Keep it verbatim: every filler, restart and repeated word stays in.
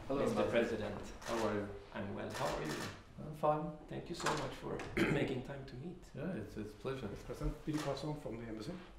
Hello, Mister Matthew. President. How are you? I'm well. How are you? I'm fine. Thank you so much for making time to meet. Yeah, it's, it's a pleasure. President Billy Carlson from the embassy.